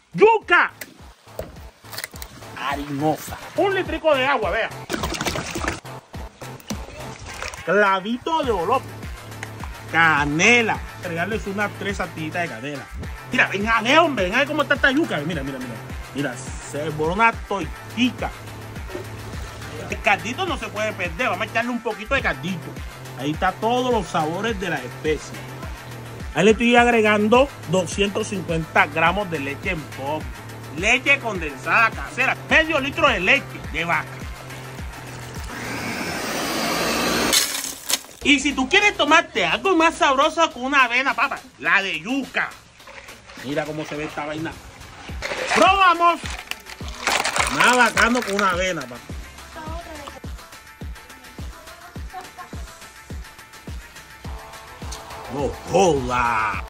yuca harinosa. 1 litrico de agua, vea. Clavito de olopo. Canela. Agregarles unas 3 saltillitas de canela. Mira, venga, hombre, venga cómo está esta yuca. Mira, mira, mira. Mira, se borra una tortita. El caldito no se puede perder. Vamos a echarle un poquito de caldito. Ahí está todos los sabores de la especie. Ahí le estoy agregando 250 gramos de leche en polvo. Leche condensada casera. Medio litro de leche de vaca. Y si tú quieres tomarte algo más sabroso con una avena, papá, la de yuca. Mira cómo se ve esta vaina. ¡Probamos! Más bacano con una avena, papá. ¡No joda!